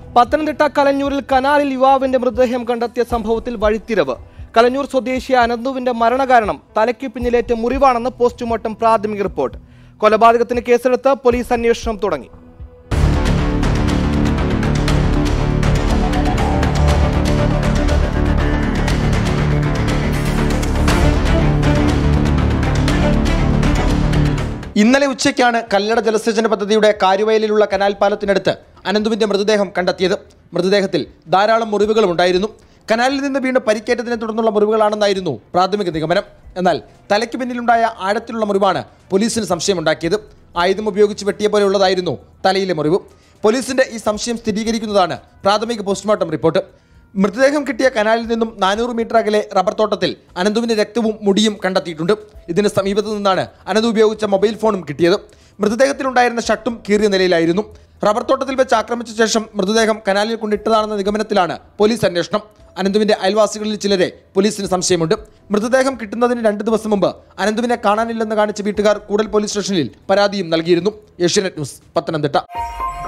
പത്തനംതിട്ട കലഞ്ഞൂരിൽ കനാലിൽ യുവാവിന്റെ മൃതദേഹം കണ്ടെത്തിയ സംഭവത്തിൽ വഴിത്തിരിവ്. കലഞ്ഞൂർ സ്വദേശി അനന്തുവിന്റെ മരണകാരണം തലയ്ക്ക് പിന്നിലേറ്റ മുറിവാണെന്ന് പോസ്റ്റ്മോർട്ടം പ്രാഥമിക റിപ്പോർട്ട്. കൊലപാതകത്തിന് കേസെടുത്ത് പോലീസ് അന്വേഷണം തുടങ്ങി. ഇന്നലെ ഉച്ചയ്ക്കാണ് കല്ലട ജലസേചന പദ്ധതിയുടെ കാരുവയലിലുള്ള കനാൽ പാലത്തിനടുത്ത് അനന്തുവിന്റെ മൃതദേഹം കണ്ടെത്തിയത്. മൃതദേഹത്തിൽ ധാരാളം മുറിവുകളും ഉണ്ടായിരുന്നു. കനാലിൽ നിന്ന് വീണ് പരിക്കേറ്റതിനെ തുടർന്നുള്ള മുറിവുകളാണെന്നായിരുന്നു പ്രാഥമിക നിഗമനം. എന്നാൽ തലയ്ക്ക് പിന്നിലുണ്ടായ ആഴത്തിലുള്ള മുറിവാണ് പോലീസിന് സംശയമുണ്ടാക്കിയത്. ആയുധം ഉപയോഗിച്ച് വെട്ടിയ പോലെയുള്ളതായിരുന്നു തലയിലെ മുറിവ്. പോലീസിന്റെ ഈ സംശയം സ്ഥിരീകരിക്കുന്നതാണ് പ്രാഥമിക പോസ്റ്റ്മോർട്ടം റിപ്പോർട്ട്. മൃതദേഹം കിട്ടിയ കനാലിൽ നിന്നും 400 മീറ്റർ അകലെ റബ്ബർ തോട്ടത്തിൽ അനന്തുവിന്റെ രക്തവും മുടിയും കണ്ടെത്തിയിട്ടുണ്ട്. ഇതിന് സമീപത്തു നിന്നാണ് അനന്തു ഉപയോഗിച്ച മൊബൈൽ ഫോണും കിട്ടിയത്. മൃതദേഹത്തിലുണ്ടായിരുന്ന ഷർട്ടും കീറിയ നിലയിലായിരുന്നു. റബ്ബർ തോട്ടത്തിൽ വെച്ച് ആക്രമിച്ച ശേഷം മൃതദേഹം കനാലിൽ കൊണ്ടിട്ടതാണെന്ന നിഗമനത്തിലാണ് പോലീസ് അന്വേഷണം. അനന്തുവിന്റെ അയൽവാസികളിൽ ചിലരെ പോലീസിന് സംശയമുണ്ട്. മൃതദേഹം കിട്ടുന്നതിന് 2 ദിവസം മുമ്പ് അനന്തുവിനെ കാണാനില്ലെന്ന് കാണിച്ച് വീട്ടുകാർ കൂടൽ പോലീസ് സ്റ്റേഷനിൽ പരാതിയും നൽകിയിരുന്നു. ഏഷ്യാനെറ്റ് ന്യൂസ്, പത്തനംതിട്ട.